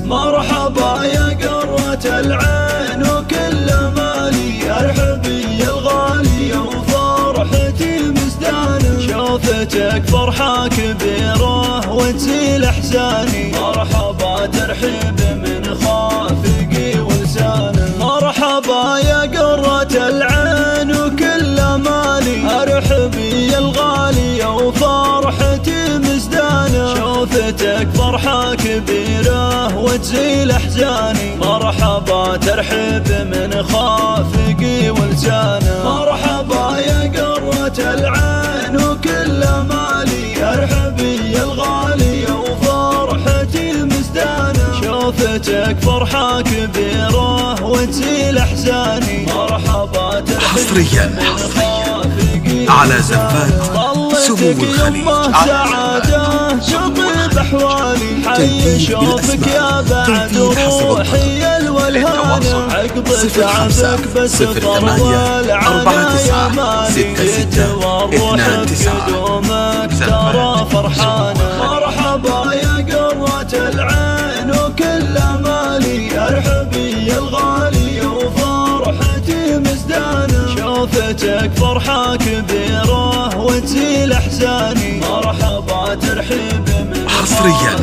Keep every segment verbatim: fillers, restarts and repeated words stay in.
مرحبا يا قرة العين وكل مالي، ارحبي يا الغالية وفرحتي مزدانة، شوفتك فرحة كبيرة وتزيل احزاني، مرحبا ترحيب من خافقي ولسانه. مرحبا يا قرة العين وكل مالي، ارحبي يا الغالية وفرحتي مزدانة، شوفتك فرحة كبيرة وتزيل احزاني، مرحبا ترحب من خافقي ولسانه. مرحبا يا قرة العين وكل مالي، ارحبي يا الغالية وفرحتي مزدانة، شوفتك فرحة كبيرة وتزيل احزاني، مرحبا ترحب من خافقي على زفات سمو الخليج سعادة شطيب احوالي، حي شوفك يا بعد روحي الولهانة، عقب تعبك بس طول العنايا مالي، يتورح قدومك ترى فرحانة. مرحبا يا قرة العين وكل مالي، ارحبي يا الغالية وفرحتي مزدانة، شوفتك فرحة كبيرة وتزيل احزاني، مرحبا ترحيب من حصريا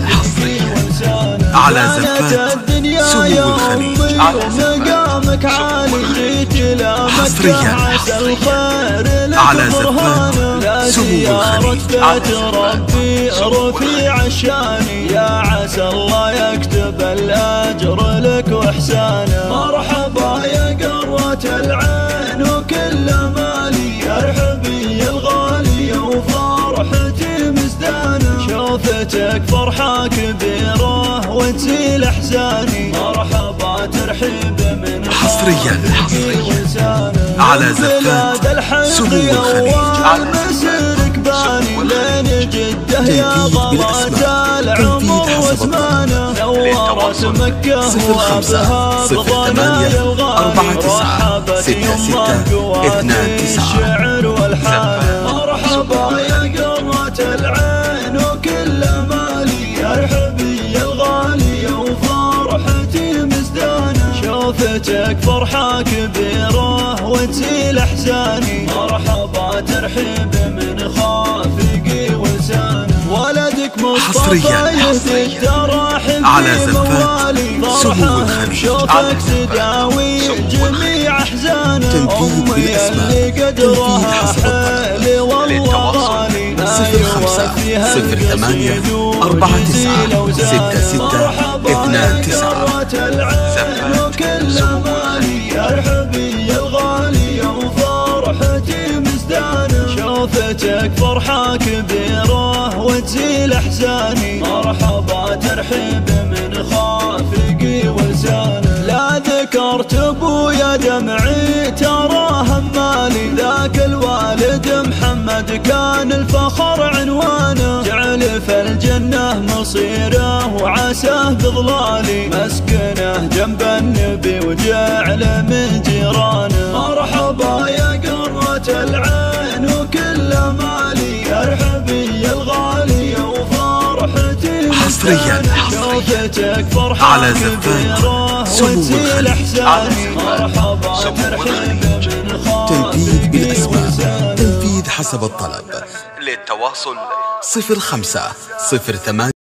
على زفات سمو الخليج، مقامك عالي حصريا على زفات سمو الخليج، ربي رفيع الشان، يا عسى الله يكتب الاجر لك واحسانه. مرحبا يا قرة العين وكل مالي، ارحبي يا الغالية وفرحتي مزدانة، شوفتك فرحة كبيرة وتزيل احزاني، مرحبا ترحيب من حصريا على زفات سمو الخليج، مسيرك باني لين جده يا غوات العمر وزمانه، نورت مكة وابها بضنايا الغالي، رحبت يمه قوات الشعر والحان. مرحبا يا قرة العين وكل مالي، ارحبي يا الغالية وفرحتي مزدانة، شوفتك فرحة كبيرة وتزيل احزاني، مرحبا ترحيب من خافقي ولسانه. ولدك مصطفى يهدي التراحم على زفات سمو الخليج، شوفك تداوي جميع احزانه، امي اللي قدرها حالي والله غالي، صفر خمسة صفر ثمانية أربعة تسعة ستة ستة اثنان تسعة. وكل مالي، ارحبي يا الغالية وفرحتي مزدانة، شوفتك فرحة كبيرة وتزيل احزاني، مرحبا ترحيب من خافقي ولسانه. لا ذكرت ابويا دمعي تراه مالي، ذاك الوالد محمد كان الفخر عنوانه، جعل في الجنة مصيره وعساه بظلالي، مسكنه جنب النبي وجعل من جيرانه. مرحبا يا قرة العين وكل مالي، ارحبي يا الغالية وفرحتي حصريا شوفتك فرحة على زفات سمو الخليج، مرحبا ترحيب من تنفيذ بالاسماء، تنفيذ حسب الطلب. للتواصل صفر خمسة صفر ثمانية